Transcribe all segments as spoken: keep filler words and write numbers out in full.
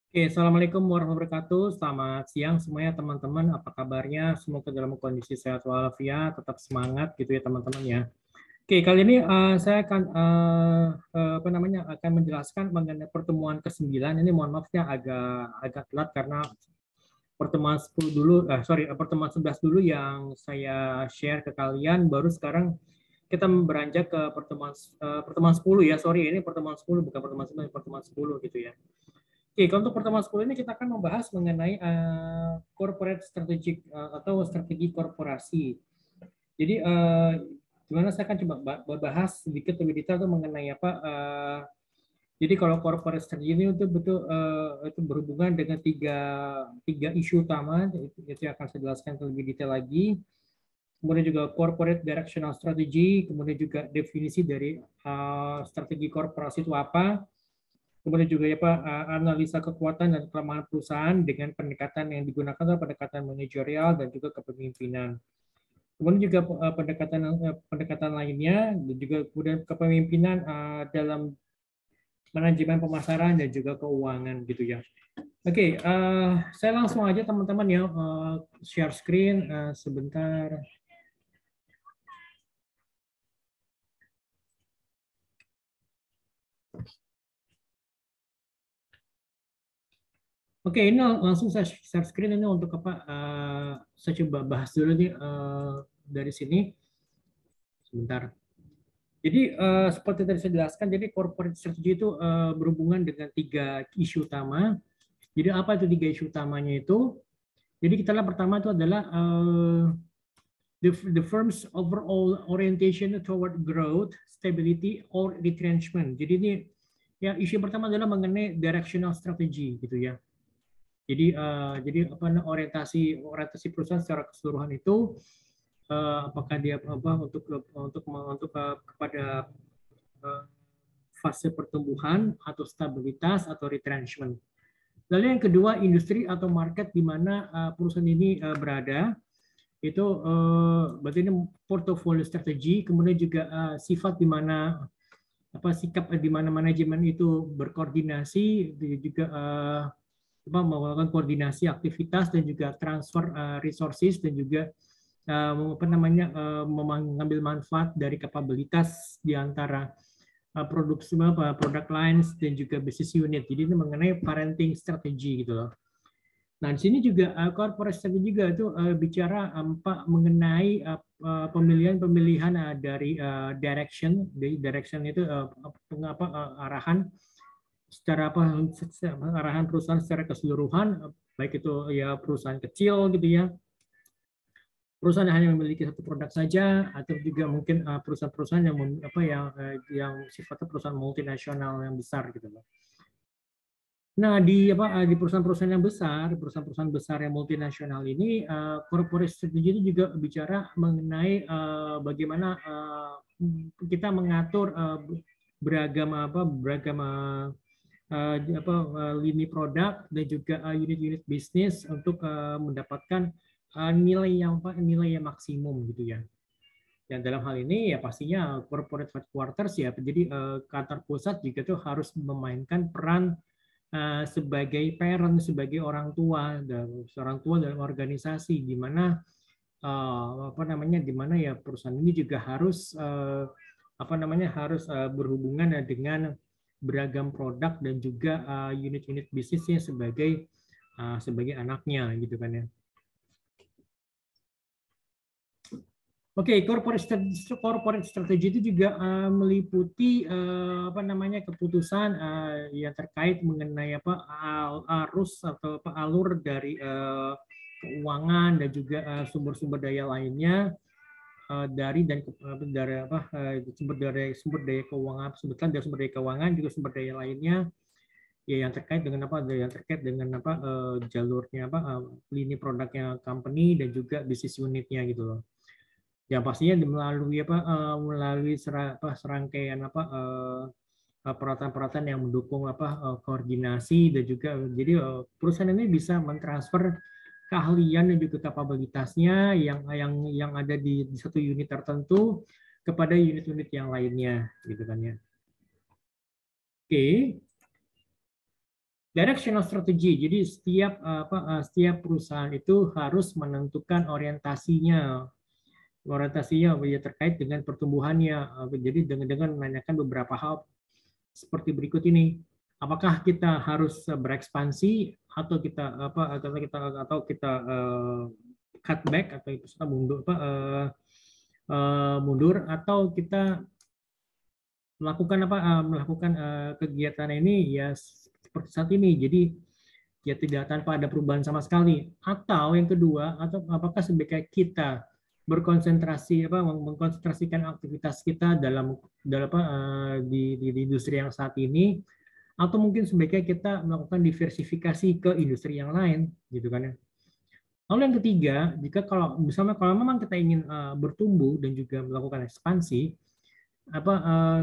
Oke, Assalamualaikum warahmatullahi wabarakatuh. Selamat siang semuanya teman-teman. Apa kabarnya? Semoga dalam kondisi sehat walafiat, tetap semangat gitu ya teman-teman ya. Oke, kali ini uh, saya akan uh, uh, apa namanya akan menjelaskan mengenai pertemuan kesembilan. Ini mohon maaf ya agak agak telat karena pertemuan sepuluh dulu, uh, sorry, pertemuan sebelas dulu yang saya share ke kalian. Baru sekarang kita beranjak ke pertemuan uh, pertemuan sepuluh ya. Sorry, ini pertemuan sepuluh bukan pertemuan sembilan, pertemuan sepuluh gitu ya. Oke, untuk pertemuan sepuluh ini kita akan membahas mengenai uh, corporate strategic uh, atau strategi korporasi. Jadi uh, gimana saya akan coba bahas sedikit lebih detail tuh mengenai apa. Uh, jadi kalau corporate strategy ini itu betul uh, itu berhubungan dengan tiga tiga isu utama itu, itu yang akan saya jelaskan lebih detail lagi. Kemudian juga corporate directional strategy, kemudian juga definisi dari uh, strategi korporasi itu apa. Kemudian juga ya Pak, analisa kekuatan dan kelemahan perusahaan dengan pendekatan yang digunakan adalah pendekatan manajerial dan juga kepemimpinan. Kemudian juga pendekatan pendekatan lainnya dan juga kemudian kepemimpinan dalam manajemen pemasaran dan juga keuangan gitu ya. Oke, uh, saya langsung aja teman-teman ya uh, share screen uh, sebentar. Oke, ini langsung saya share screen ini untuk apa? Uh, saya coba bahas dulu nih uh, dari sini. Sebentar. Jadi uh, seperti tadi saya jelaskan, jadi corporate strategy itu uh, berhubungan dengan tiga isu utama. Jadi apa itu tiga isu utamanya itu? Jadi kita lihat pertama itu adalah uh, the, the firm's overall orientation toward growth, stability, or retrenchment. Jadi ini ya isu pertama adalah mengenai directional strategy gitu ya. Jadi uh, jadi apa orientasi orientasi perusahaan secara keseluruhan itu uh, apakah dia apa untuk untuk untuk uh, kepada uh, fase pertumbuhan atau stabilitas atau retrenchment. Lalu yang kedua industri atau market di mana uh, perusahaan ini uh, berada itu uh, berarti ini portfolio strategi, kemudian juga uh, sifat di mana apa sikap di mana manajemen itu berkoordinasi juga uh, apa, melakukan koordinasi aktivitas dan juga transfer uh, resources dan juga uh, apa namanya uh, mengambil manfaat dari kapabilitas di antara uh, produk semua produk lines dan juga business unit. Jadi ini mengenai parenting strategi gitu loh. Nah, di sini juga uh, corporate strategy juga itu uh, bicara apa um, mengenai pemilihan-pemilihan uh, uh, dari uh, direction, dari direction itu uh, apa uh, arahan secara apa arahan perusahaan secara keseluruhan, baik itu ya perusahaan kecil gitu ya, perusahaan yang hanya memiliki satu produk saja, atau juga mungkin uh, perusahaan-perusahaan yang apa yang uh, yang sifatnya perusahaan multinasional yang besar gitu loh. Nah, di apa di perusahaan-perusahaan yang besar, perusahaan-perusahaan besar yang multinasional ini, uh, corporate strategy itu juga bicara mengenai uh, bagaimana uh, kita mengatur uh, beragam apa beragam uh, uh, apa uh, lini produk dan juga uh, unit-unit bisnis untuk uh, mendapatkan uh, nilai yang apa nilai yang maksimum gitu ya. Dan dalam hal ini ya pastinya corporate headquarters ya, jadi uh, kantor pusat juga tuh harus memainkan peran Uh, sebagai parent, sebagai orang tua, dan seorang tua dalam organisasi, di mana uh, apa namanya, di mana ya perusahaan ini juga harus uh, apa namanya harus uh, berhubungan dengan beragam produk dan juga uh, unit-unit bisnisnya sebagai uh, sebagai anaknya gitu kan ya. Oke, okay, corporate strategy, corporate strategy itu juga uh, meliputi uh, apa namanya keputusan uh, yang terkait mengenai apa arus atau apa alur dari uh, keuangan dan juga uh, sumber-sumber daya lainnya uh, dari dan uh, dari apa uh, sumber daya sumber daya keuangan sebutkan dari sumber daya keuangan juga sumber daya lainnya ya yang terkait dengan apa yang terkait dengan apa uh, jalurnya apa uh, lini produknya company dan juga bisnis unitnya gitu loh. Ya pastinya melalui apa uh, melalui ser, apa, serangkaian apa uh, peralatan-peralatan yang mendukung apa uh, koordinasi dan juga jadi uh, perusahaan ini bisa mentransfer keahlian dan juga kapabilitasnya yang yang yang ada di, di satu unit tertentu kepada unit-unit yang lainnya gitu kan ya. Oke. Directional strategy. Jadi setiap apa setiap perusahaan itu harus menentukan orientasinya. Orientasinya ya, terkait dengan pertumbuhannya. Jadi dengan dengan menanyakan beberapa hal seperti berikut ini. Apakah kita harus berekspansi atau kita apa atau kita atau kita uh, cut back atau kita mundur apa uh, uh, mundur atau kita melakukan apa uh, melakukan uh, kegiatan ini ya seperti saat ini. Jadi ya tidak tanpa ada perubahan sama sekali. Atau yang kedua, atau apakah sebaiknya kita berkonsentrasi apa mengkonsentrasikan aktivitas kita dalam dalam apa uh, di, di, di industri yang saat ini, atau mungkin sebaiknya kita melakukan diversifikasi ke industri yang lain, gitu kan ya. Lalu yang ketiga, jika kalau misalnya kalau memang kita ingin uh, bertumbuh dan juga melakukan ekspansi, apa uh,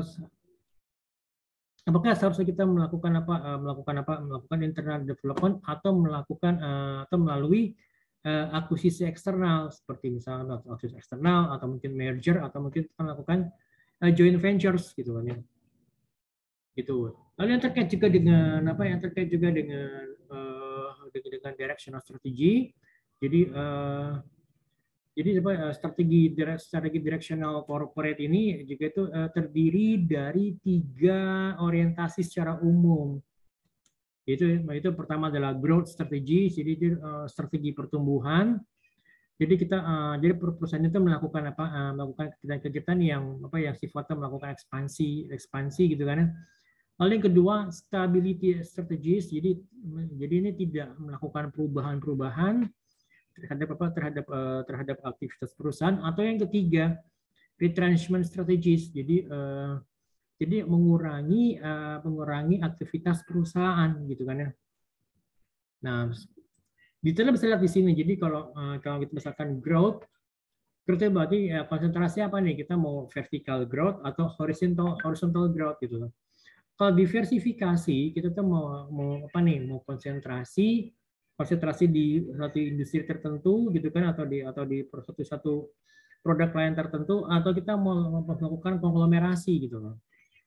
apakah seharusnya kita melakukan apa uh, melakukan apa melakukan internal development atau melakukan uh, atau melalui uh, akuisisi eksternal seperti misalnya akuisisi eksternal atau mungkin merger atau mungkin kita melakukan uh, joint ventures gitu kan ya. Gitu. Lalu yang terkait juga dengan apa yang terkait juga dengan uh, dengan, dengan directional strategy. Jadi uh, jadi apa strategi strategi directional corporate ini juga itu uh, terdiri dari tiga orientasi secara umum. Itu itu pertama adalah growth strategy, jadi itu uh, strategi pertumbuhan. Jadi kita uh, jadi perusahaan itu melakukan apa uh, melakukan kegiatan-kegiatan yang apa yang sifatnya melakukan ekspansi ekspansi gitu kan. Lalu yang kedua stability strategies, jadi jadi ini tidak melakukan perubahan-perubahan terhadap apa terhadap uh, terhadap aktivitas perusahaan. Atau yang ketiga retrenchment strategies, jadi uh, jadi mengurangi uh, mengurangi aktivitas perusahaan gitu kan ya. Nah, detailnya bisa lihat di sini. Jadi kalau uh, kalau kita misalkan growth, growth itu berarti ya, konsentrasi apa nih? Kita mau vertical growth atau horizontal horizontal growth gitu. Kalau diversifikasi, kita tuh mau mau apa nih? Mau konsentrasi konsentrasi di satu industri tertentu gitu kan, atau di atau di satu satu produk lain tertentu, atau kita mau melakukan konglomerasi gitu loh.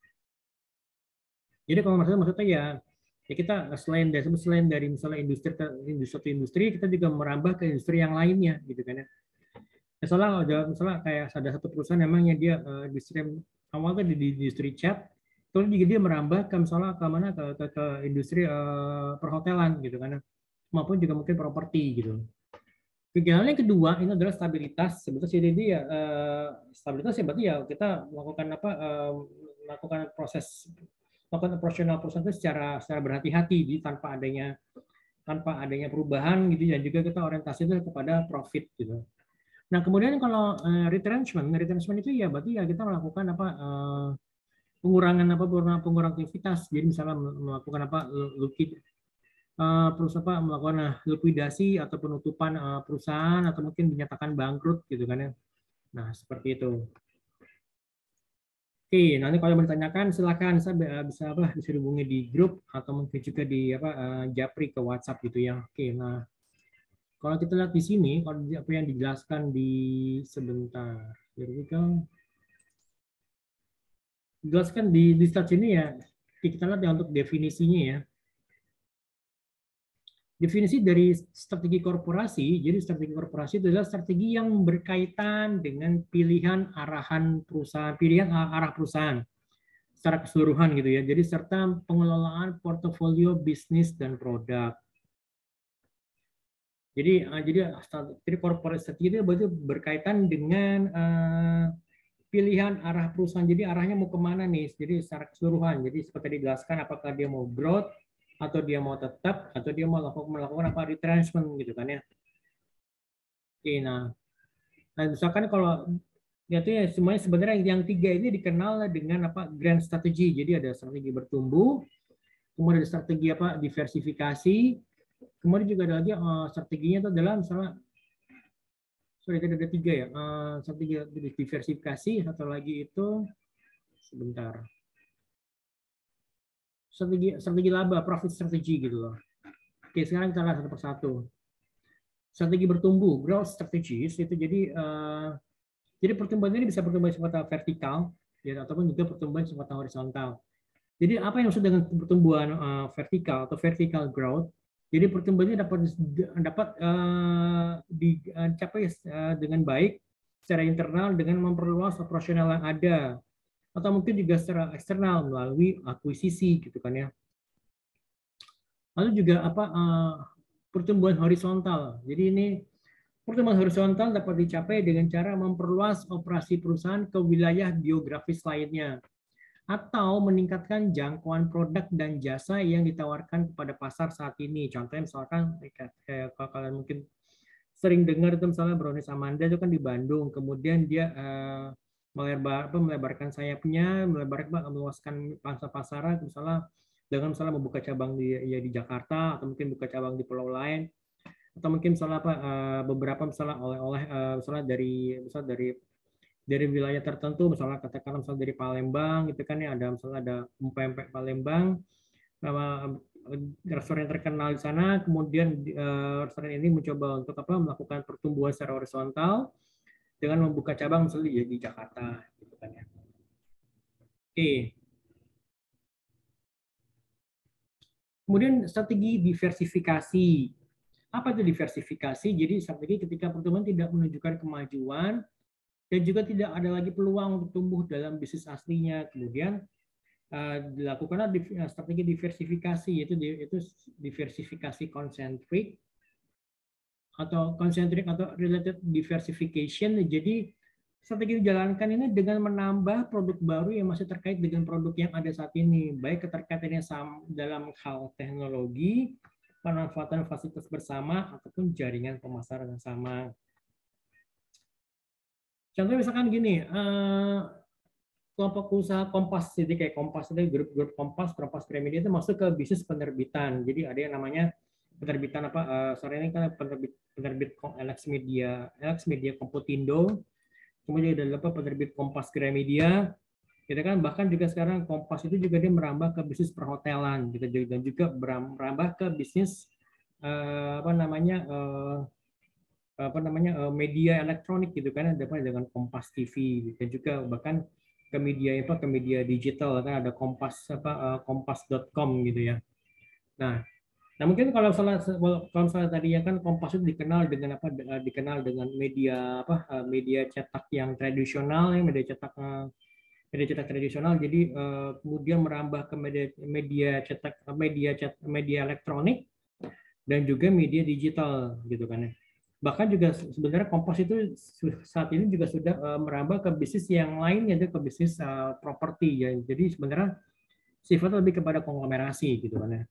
Jadi kalau maksudnya maksudnya ya ya kita selain dari selain dari misalnya industri industri industri kita juga merambah ke industri yang lainnya gitu kan ya. Misalnya ada misalnya kayak ada satu perusahaan emangnya dia uh, industri awalnya di, di industri cat, terus juga dia merambah ke misalnya ke mana ke ke, ke industri uh, perhotelan gitu kan, maupun juga mungkin properti gitu. Kegiatan yang kedua ini adalah stabilitas. Sebetulnya jadi dia uh, stabilitas ya berarti ya kita melakukan apa uh, melakukan proses melakukan operasional perusahaan itu secara secara berhati-hati, jadi tanpa adanya tanpa adanya perubahan gitu, dan juga kita orientasi itu kepada profit gitu. Nah, kemudian kalau uh, retrenchment, retrenchment itu ya berarti ya kita melakukan apa uh, pengurangan apa pengurangan pengurangan aktivitas. Jadi misalnya melakukan apa lukid uh, perusahaan apa melakukan uh, likuidasi atau penutupan uh, perusahaan atau mungkin dinyatakan bangkrut gitu kan ya. Nah, seperti itu. Oke, nanti kalau mau ditanyakan silakan saya bisa apa bisa dihubungi di grup atau mungkin juga di apa uh, japri ke WhatsApp gitu ya. Oke, nah kalau kita lihat di sini, kalau apa yang dijelaskan di sebentar, here we go. Dijelaskan di di slide ini ya, kita lihat ya untuk definisinya ya. Definisi dari strategi korporasi, jadi strategi korporasi itu adalah strategi yang berkaitan dengan pilihan arahan perusahaan, pilihan arah perusahaan secara keseluruhan gitu ya. Jadi serta pengelolaan portofolio bisnis dan produk. Jadi jadi jadi corporate strategy itu berarti berkaitan dengan uh, pilihan arah perusahaan. Jadi arahnya mau kemana nih? Jadi secara keseluruhan. Jadi seperti dijelaskan apakah dia mau growth atau dia mau tetap atau dia mau melakukan, melakukan apa retrenchment gitu kan ya. Oke, nah, nah misalkan kalau ya itu ya semuanya sebenarnya yang tiga ini dikenal dengan apa grand strategy. Jadi ada strategi bertumbuh, kemudian ada strategi apa diversifikasi, kemudian juga ada lagi uh, strateginya itu adalah misalnya sorry ada tiga ya uh, strategi diversifikasi, satu lagi itu sebentar strategi strategi laba profit strategi gitu loh. Oke, sekarang kita lihat satu persatu. Strategi bertumbuh growth strategies itu jadi uh, jadi pertumbuhan ini bisa pertumbuhan sifatnya vertikal ya, ataupun juga pertumbuhan sifatnya horizontal. Jadi apa yang maksud dengan pertumbuhan uh, vertikal atau vertical growth? Jadi pertumbuhannya dapat dapat uh, dicapai uh, dengan baik secara internal dengan memperluas operasional yang ada, atau mungkin juga secara eksternal melalui akuisisi gitu kan ya. Lalu juga apa uh, pertumbuhan horizontal. Jadi ini pertumbuhan horizontal dapat dicapai dengan cara memperluas operasi perusahaan ke wilayah geografis lainnya, atau meningkatkan jangkauan produk dan jasa yang ditawarkan kepada pasar saat ini. Contohnya misalkan kayak kalau kalian mungkin sering dengar itu misalnya Brownies Amanda itu kan di Bandung, kemudian dia uh, melebar, apa, melebarkan sayapnya, melebarkan meluaskan pasar pasaran misalnya dengan misalnya membuka cabang di ya di Jakarta, atau mungkin buka cabang di pulau lain, atau mungkin misalnya apa uh, beberapa misalnya oleh-oleh uh, misalnya dari misalnya dari dari wilayah tertentu, misalnya katakanlah misalnya dari Palembang gitu kan ya, ada misalnya ada pempek Palembang, nama restoran terkenal di sana, kemudian uh, restoran ini mencoba untuk apa melakukan pertumbuhan secara horizontal dengan membuka cabang misalnya di Jakarta gitu kan ya. Oke. Kemudian strategi diversifikasi. Apa itu diversifikasi? Jadi strategi ketika pertumbuhan tidak menunjukkan kemajuan dan juga tidak ada lagi peluang untuk tumbuh dalam bisnis aslinya. Kemudian uh, dilakukanlah strategi diversifikasi, yaitu itu diversifikasi konsentrik atau concentric atau related diversification. Jadi strategi dijalankan ini dengan menambah produk baru yang masih terkait dengan produk yang ada saat ini, baik keterkaitannya dalam hal teknologi, pemanfaatan fasilitas bersama, ataupun jaringan pemasaran yang sama. Contohnya misalkan gini, kelompok usaha Kompas, jadi kayak Kompas itu grup-grup Kompas, Kompas Gramedia itu masuk ke bisnis penerbitan. Jadi ada yang namanya penerbitan apa? Uh, sore ini kan penerbit penerbit L X Media, L X Media Komputindo. Kemudian ada apa penerbit Kompas Gramedia. Gitu kan, bahkan juga sekarang Kompas itu juga dia merambah ke bisnis perhotelan gitu, dan juga merambah ke bisnis uh, apa namanya uh, apa namanya uh, media elektronik gitu kan, ada dengan Kompas T V, dan juga bahkan ke media apa ke media digital kan ada Kompas apa uh, kompas dot com gitu ya. Nah, nah mungkin kalau salah kalau salah tadi ya kan Kompas itu dikenal dengan apa dikenal dengan media apa media cetak yang tradisional ya, media cetak media cetak tradisional. Jadi uh, kemudian merambah ke media media cetak media cetak media elektronik dan juga media digital gitu kan ya. Bahkan juga sebenarnya Kompas itu saat ini juga sudah uh, merambah ke bisnis yang lain, yaitu ke bisnis uh, properti ya. Jadi sebenarnya sifatnya lebih kepada konglomerasi gitu kan ya.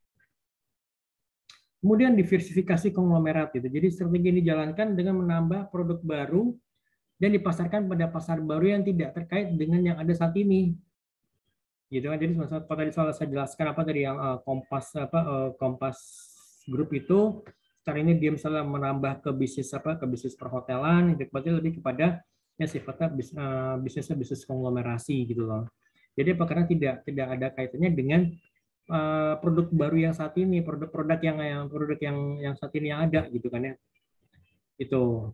Kemudian diversifikasi konglomerat gitu. Jadi strategi ini dijalankan dengan menambah produk baru dan dipasarkan pada pasar baru yang tidak terkait dengan yang ada saat ini. Gitu kan. Jadi apa tadi saya jelaskan apa tadi yang uh, Kompas apa uh, Kompas Group itu sekarang ini dia misalnya menambah ke bisnis apa ke bisnis perhotelan, itu berarti lebih kepada ya sifatnya bis, uh, bisnisnya bisnis konglomerasi gitu loh. Jadi apa karena tidak tidak ada kaitannya dengan uh, produk baru yang saat ini, produk-produk yang yang produk yang yang saat ini yang ada gitu kan ya. Itu.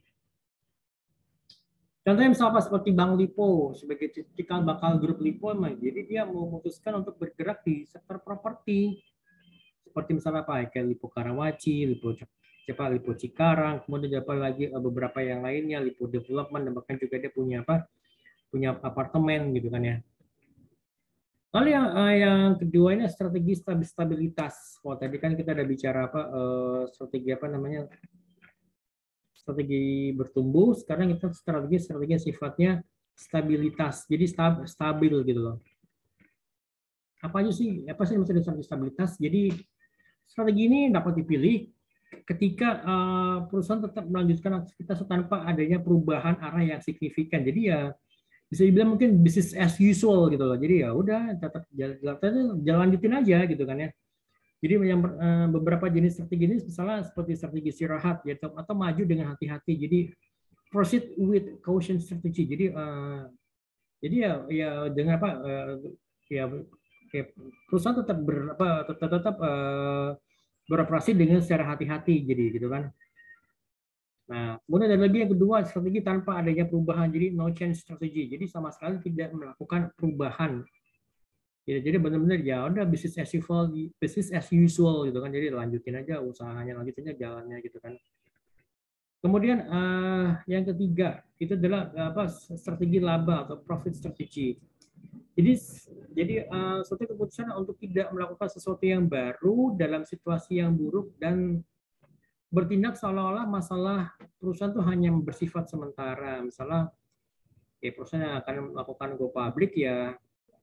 Contohnya misalnya seperti Bank Lipo sebagai cikal bakal grup Lipo, jadi dia memutuskan untuk bergerak di sektor properti. Seperti misalnya apa kayak Lipo Karawaci, Lipo Cepat, Lipo Cikarang, kemudian apa lagi beberapa yang lainnya, Lipo Development, dan bahkan juga dia punya apa? Punya apartemen gitu kan ya. Lalu yang yang kedua ini strategi stabilitas. Kalau tadi kan kita ada bicara apa strategi apa namanya? Strategi bertumbuh, sekarang kita strategi strategi sifatnya stabilitas. Jadi stabil gitu loh. Apa aja sih? Apa sih maksudnya strategi stabilitas? Jadi strategi ini dapat dipilih ketika uh, perusahaan tetap melanjutkan aktivitas tanpa adanya perubahan arah yang signifikan. Jadi ya bisa dibilang mungkin business as usual gitu loh. Jadi ya udah tetap jalan, jalan lanjutin aja gitu kan ya. Jadi yang uh, beberapa jenis strategi ini misalnya seperti strategi istirahat gitu, atau maju dengan hati-hati. Jadi proceed with caution strategy. Jadi uh, jadi ya ya dengan apa uh, ya, ya perusahaan tetap ber, apa, tetap tetap uh, beroperasi dengan secara hati-hati jadi gitu kan. Nah, kemudian ada lagi yang kedua, strategi tanpa adanya perubahan. Jadi no change strategy. Jadi sama sekali tidak melakukan perubahan. Ya, jadi benar-benar ya udah bisnis as usual, bisnis as usual gitu kan. Jadi lanjutin aja usahanya, lanjutin aja jalannya gitu kan. Kemudian uh, yang ketiga itu adalah apa strategi laba atau profit strategy. Jadi jadi uh, suatu keputusan untuk tidak melakukan sesuatu yang baru dalam situasi yang buruk dan bertindak seolah-olah masalah perusahaan itu hanya bersifat sementara. Misalnya ya perusahaan yang akan melakukan go public ya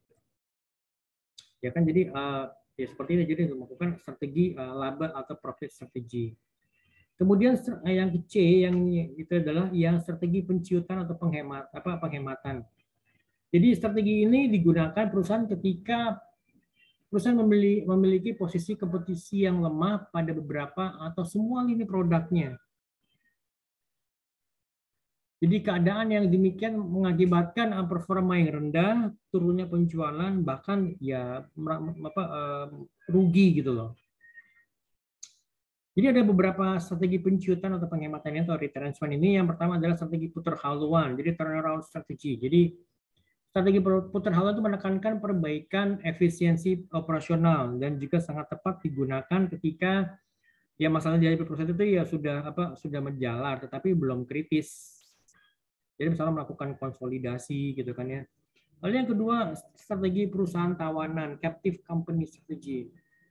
ya kan jadi uh, ya seperti ini jadi melakukan strategi uh, laba atau profit strategi. Kemudian yang C yang itu adalah yang strategi penciutan atau penghemat apa penghematan. Jadi strategi ini digunakan perusahaan ketika perusahaan memiliki, memiliki posisi kompetisi yang lemah pada beberapa atau semua lini produknya. Jadi keadaan yang demikian mengakibatkan performa yang rendah, turunnya penjualan, bahkan ya apa, rugi gitu loh. Jadi ada beberapa strategi penciutan atau penghematan atau retrenchment ini. Yang pertama adalah strategi putar haluan, jadi turnaround strategi. Jadi strategi putar haluan itu menekankan perbaikan efisiensi operasional dan juga sangat tepat digunakan ketika ya masalah dari perusahaan itu ya sudah apa sudah menjalar tetapi belum kritis. Jadi misalnya melakukan konsolidasi gitu kan ya. Lalu yang kedua, strategi perusahaan tawanan, captive company strategy.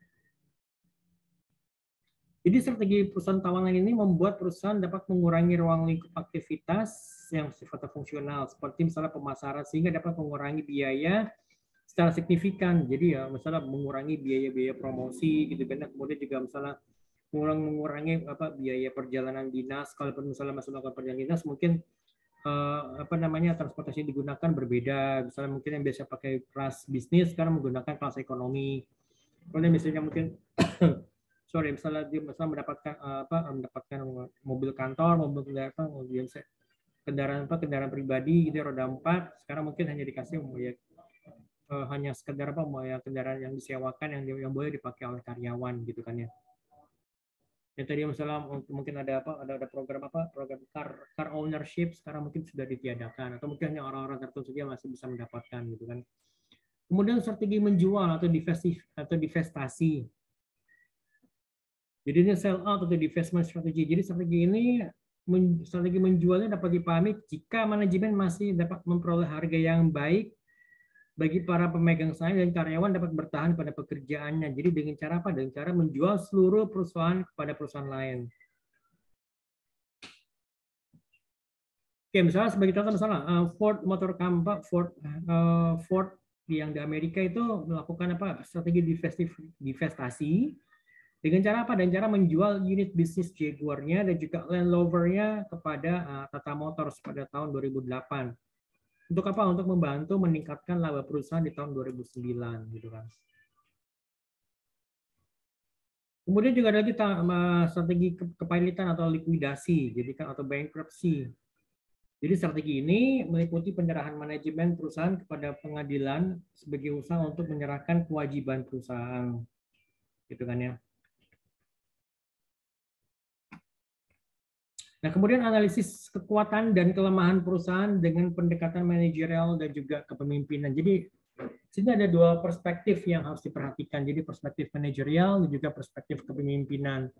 Jadi strategi perusahaan tawanan ini membuat perusahaan dapat mengurangi ruang lingkup aktivitas yang sifatnya fungsional, seperti misalnya pemasaran, sehingga dapat mengurangi biaya secara signifikan. Jadi ya misalnya mengurangi biaya-biaya promosi gitu kan, kemudian juga misalnya mengurangi apa biaya perjalanan dinas. Kalaupun misalnya masuk melakukan perjalanan dinas, mungkin Uh, apa namanya transportasi digunakan berbeda. Misalnya mungkin yang biasa pakai kelas bisnis sekarang menggunakan kelas ekonomi. Kemudian misalnya mungkin sorry misalnya dia misalnya mendapatkan uh, apa mendapatkan mobil kantor, mobil kendaraan, mobil kendaraan apa kendaraan pribadi gitu roda empat. Sekarang mungkin hanya dikasih ya, uh, hanya sekedar apa mau ya kendaraan yang disewakan yang yang boleh dipakai oleh karyawan gitu kan ya. Ya tadi misalnya mungkin ada apa ada ada program apa program car car ownership sekarang mungkin sudah ditiadakan atau mungkin hanya orang-orang tertentu saja masih bisa mendapatkan gitu kan. Kemudian strategi menjual atau divestasi atau divestasi. Jadi ini sell out atau divestment strategi. Jadi strategi ini strategi menjualnya dapat dipahami jika manajemen masih dapat memperoleh harga yang baik bagi para pemegang saham dan karyawan dapat bertahan pada pekerjaannya. Jadi dengan cara apa? Dengan cara menjual seluruh perusahaan kepada perusahaan lain. Oke, misalnya sebagai contoh misalnya Ford Motor Company, Ford uh, Ford yang di Amerika itu melakukan apa? Strategi divestasi dengan cara apa? Dan cara menjual unit bisnis Jaguar-nya dan juga Land Rover-nya kepada uh, Tata Motors pada tahun dua ribu delapan. Untuk apa? Untuk membantu meningkatkan laba perusahaan di tahun dua ribu sembilan gitu kan. Kemudian juga ada lagi strategi kepahilitan atau likuidasi, jadi kan atau bankruptcy. Jadi strategi ini meliputi penyerahan manajemen perusahaan kepada pengadilan sebagai usaha untuk menyerahkan kewajiban perusahaan, gitu kan ya. Nah, kemudian analisis kekuatan dan kelemahan perusahaan dengan pendekatan manajerial dan juga kepemimpinan. Jadi sini ada dua perspektif yang harus diperhatikan. Jadi perspektif manajerial dan juga perspektif kepemimpinan.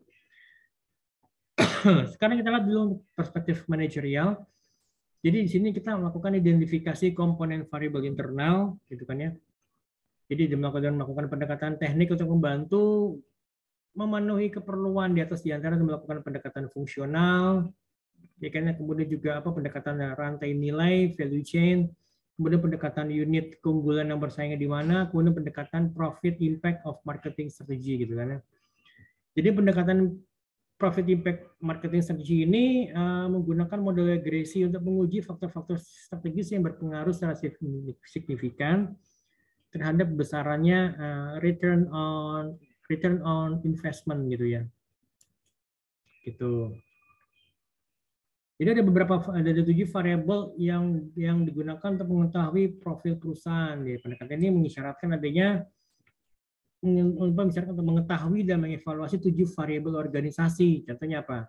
Sekarang kita lihat dulu perspektif manajerial. Jadi di sini kita melakukan identifikasi komponen variabel internal, gitu kan ya. Jadi melakukan melakukan pendekatan teknik untuk membantu memenuhi keperluan di atas diantara melakukan pendekatan fungsional, ya kan, kemudian juga apa pendekatan rantai nilai, value chain, kemudian pendekatan unit keunggulan yang bersaingnya di mana, kemudian pendekatan profit impact of marketing strategy gitu kan. Jadi pendekatan profit impact marketing strategy ini uh, menggunakan model regresi untuk menguji faktor-faktor strategis yang berpengaruh secara signifikan terhadap besarannya uh, return on return on investment gitu ya. Gitu. Jadi ada beberapa ada tujuh variabel yang yang digunakan untuk mengetahui profil perusahaan. Jadi pendekatan ini mengisyaratkan adanya untuk mengetahui dan mengevaluasi tujuh variabel organisasi. Contohnya apa?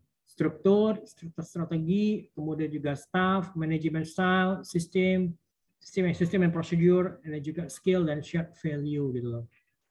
Struktur, struktur strategi, kemudian juga staff, manajemen style, sistem, sistem sistem and procedure, dan juga skill dan shared value gitu loh.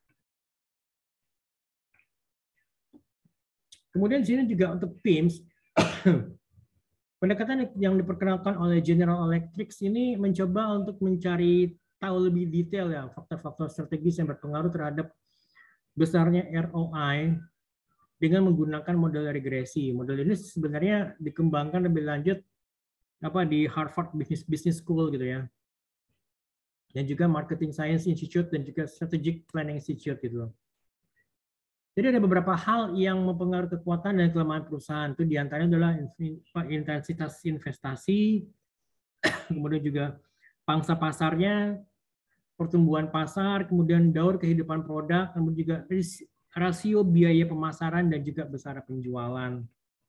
Kemudian di sini juga untuk P I M S, pendekatan yang diperkenalkan oleh General Electric ini mencoba untuk mencari tahu lebih detail ya faktor-faktor strategis yang berpengaruh terhadap besarnya R O I dengan menggunakan model regresi. Model ini sebenarnya dikembangkan lebih lanjut apa di Harvard Business Business School gitu ya. Dan juga Marketing Science Institute dan juga Strategic Planning Institute gitu. Jadi ada beberapa hal yang mempengaruhi kekuatan dan kelemahan perusahaan. Itu diantaranya adalah intensitas investasi, kemudian juga pangsa pasarnya, pertumbuhan pasar, kemudian daur kehidupan produk, kemudian juga rasio biaya pemasaran dan juga besar penjualan.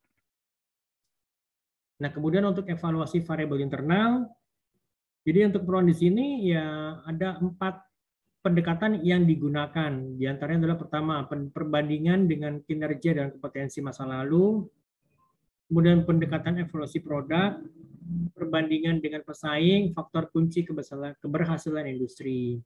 Nah, kemudian untuk evaluasi variabel internal, jadi untuk perubahan di sini ya ada empat pendekatan yang digunakan. Di antaranya adalah pertama, perbandingan dengan kinerja dan kompetensi masa lalu, kemudian pendekatan evaluasi produk, perbandingan dengan pesaing, faktor kunci keberhasilan industri.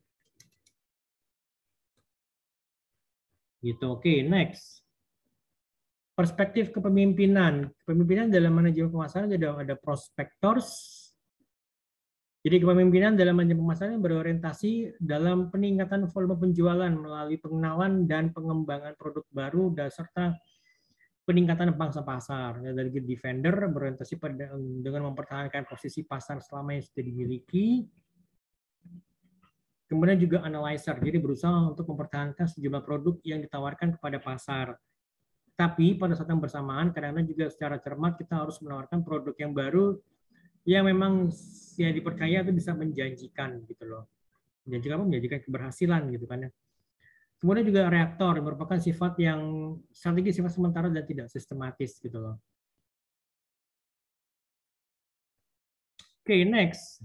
Gitu. Oke, okay, next. Perspektif kepemimpinan. Kepemimpinan dalam manajemen pemasaran ada ada prospectors. Jadi kepemimpinan dalam manajemen pemasaran berorientasi dalam peningkatan volume penjualan melalui pengenalan dan pengembangan produk baru dan serta peningkatan pangsa pasar. Dari defender berorientasi pada dengan mempertahankan posisi pasar selama yang sudah dimiliki. Kemudian juga analyzer, jadi berusaha untuk mempertahankan sejumlah produk yang ditawarkan kepada pasar. Tapi pada saat yang bersamaan, kadang-kadang juga secara cermat kita harus menawarkan produk yang baru yang memang ya dipercaya itu bisa menjanjikan gitu loh. Menjanjikan apa? Menjanjikan keberhasilan gitu kan ya. Kemudian juga reaktor yang merupakan sifat yang strategi sifat sementara dan tidak sistematis gitu loh. Oke, okay, next.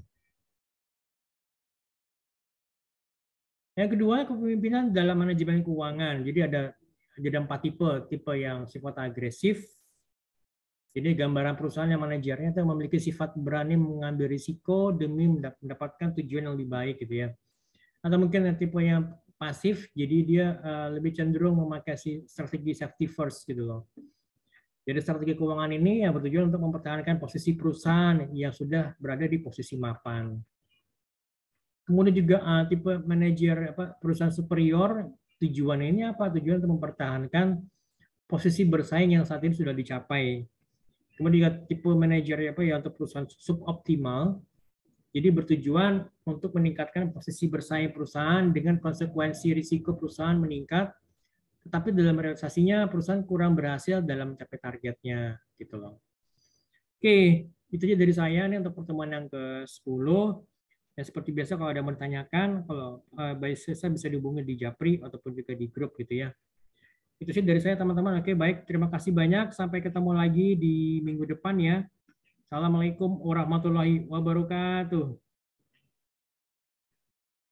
Yang kedua, kepemimpinan dalam manajemen keuangan. Jadi ada ada empat tipe, tipe yang sifat agresif. Jadi gambaran perusahaan yang manajernya itu memiliki sifat berani mengambil risiko demi mendapatkan tujuan yang lebih baik gitu ya. Atau mungkin yang tipe yang pasif, jadi dia uh, lebih cenderung memakai strategi safety first gitu loh. Jadi strategi keuangan ini yang bertujuan untuk mempertahankan posisi perusahaan yang sudah berada di posisi mapan. Kemudian juga uh, tipe manajer apa perusahaan superior, tujuannya ini apa? Tujuan untuk mempertahankan posisi bersaing yang saat ini sudah dicapai. Kemudian tipe manajer apa ya untuk perusahaan suboptimal, jadi bertujuan untuk meningkatkan posisi bersaing perusahaan dengan konsekuensi risiko perusahaan meningkat, tetapi dalam realisasinya perusahaan kurang berhasil dalam mencapai targetnya, gitu loh. Oke, itu aja dari saya nih untuk pertemuan yang ke sepuluh. Dan seperti biasa kalau ada yang bertanyakan, kalau uh, by saya bisa dihubungi di Japri ataupun juga di grup gitu ya. Itu sih dari saya teman-teman. Oke, baik. Terima kasih banyak. Sampai ketemu lagi di minggu depan ya. Assalamualaikum warahmatullahi wabarakatuh.